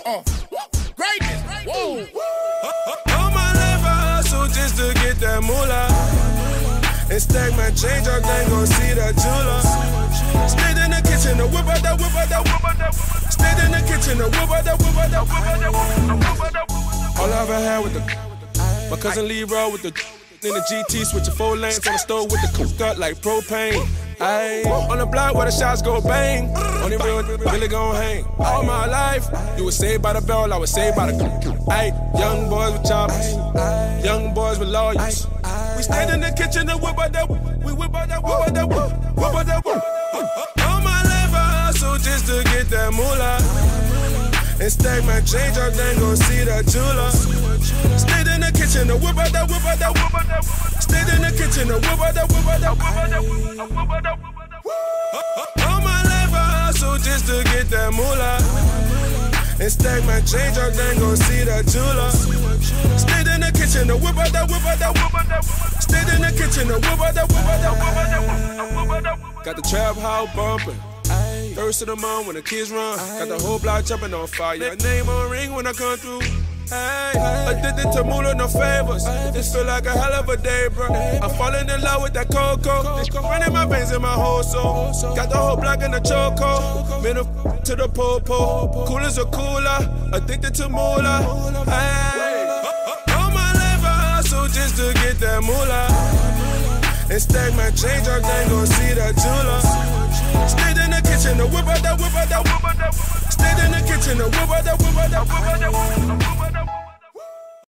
Greatness. Whoa. All my life I hustle just to get that moolah. And stack my change up, then gon' see that jeweler. Stayed in the kitchen, whip out that, whip out that, whip out that. Stayed in the kitchen, whip out that, whip out that, whip out that, whip out that. All I ever had with the my cousin Leroy with the in the GT, switching 4 lanes on the stove with the cook up like propane. Ayy, on the block where the shots go bang. Only real really gon' hang. All my life, you was saved by the bell, I was saved by the ayy, young boys with choppers, young boys with lawyers. We stayed in the kitchen and whip out that, we whip out that, whip out that, whip out that. All my life I hustle just to get that moolah. And stack my change up, then gon' see that jeweler. Stayed in the kitchen and whip out that, whip out that, whip out that. Stayed in the kitchen and whip out that, whip out that, whip out that, whip out that. All my life I hustle just to get that moolah. And stack my change up, then gon' see that jeweler. Stayed in the kitchen and whip out that, whip out that, whip out that. Stayed in the kitchen and whip out that, whip out that, whip out that, whip out that. Got the trap house bumping. First of the month when the kids run. Got the whole block jumping on fire. Name on ring when I come through. Hey, addicted to moolah, no favors. This feel like a hell of a day, bro. I'm falling in love with that cocoa. Running my veins in my whole soul. Got the whole block in the choco. Middle to the po-po. Cool as a cooler. Addicted to moolah. Hey, all my life I hustle just to get that moolah. And stack my change up, then gon' see that jeweler. Stayed in the kitchen, whip out that, whip out that, whip out that. Stayed in the kitchen, whip out that, whip out that, whip out that.